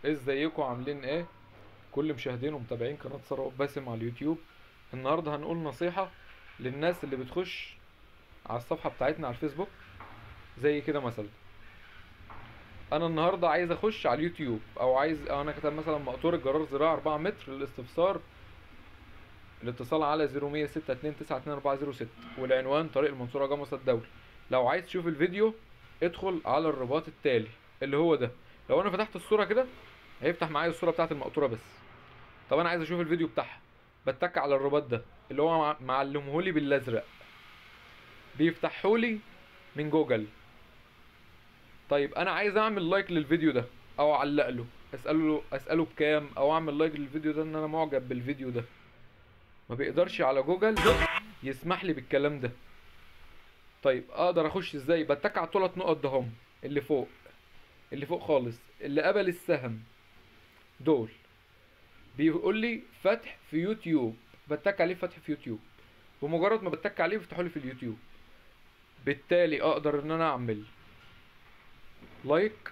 ازيكم عاملين ايه؟ كل مشاهدين ومتابعين قناة ثروت باسم على اليوتيوب. النهارده هنقول نصيحة للناس اللي بتخش على الصفحة بتاعتنا على الفيسبوك. زي كده مثلا انا النهارده عايز اخش على اليوتيوب، او عايز انا كتب مثلا مقطور الجرار زراعة 4 متر للاستفسار. الاتصال على 0162922406، والعنوان طريق المنصورة جمصة الدولي. لو عايز تشوف الفيديو ادخل على الرباط التالي اللي هو ده. لو انا فتحت الصورة كده هيفتح معايا الصورة بتاعت المقطورة بس. طب انا عايز اشوف الفيديو بتاعها، بتك على الرباط ده اللي هو معلمهولي بالازرق، بيفتحهولي من جوجل. طيب انا عايز اعمل لايك للفيديو ده او اعلق له، اساله بكام، او اعمل لايك للفيديو ده ان انا معجب بالفيديو ده. ما بيقدرش على جوجل يسمح لي بالكلام ده. طيب اقدر اخش ازاي؟ بتك على الثلاث نقط ده هم اللي فوق، اللي فوق خالص، اللي قبل السهم دول. بيقول لي فتح في يوتيوب، بتك عليه فتح في يوتيوب. بمجرد ما بتك عليه بيفتحوا لي في اليوتيوب. بالتالي اقدر ان انا اعمل لايك،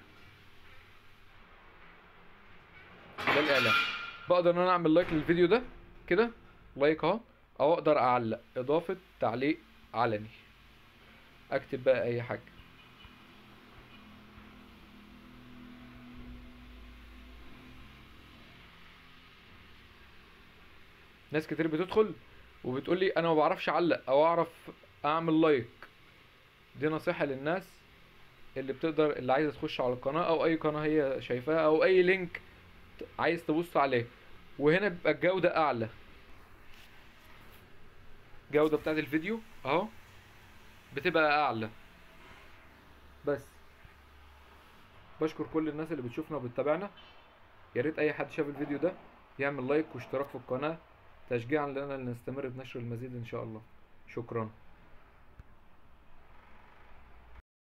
ده الاعلان. بقدر ان انا اعمل لايك للفيديو ده كده، لايك اهو. او اقدر اعلق اضافة تعليق علني، اكتب بقى اي حاجة. ناس كتير بتدخل وبتقول لي انا ما بعرفش اعلق او اعرف اعمل لايك. دي نصيحة للناس اللي بتقدر، اللي عايزة تخش على القناة او اي قناة هي شايفاها او اي لينك عايز تبص عليه. وهنا بيبقى الجودة اعلى، الجودة بتاعت الفيديو اهو بتبقى اعلى. بس بشكر كل الناس اللي بتشوفنا وبتتابعنا. يا ريت اي حد شاف الفيديو ده يعمل لايك واشتراك في القناة، تشجيعا لنا لنستمر بنشر المزيد ان شاء الله. شكرا.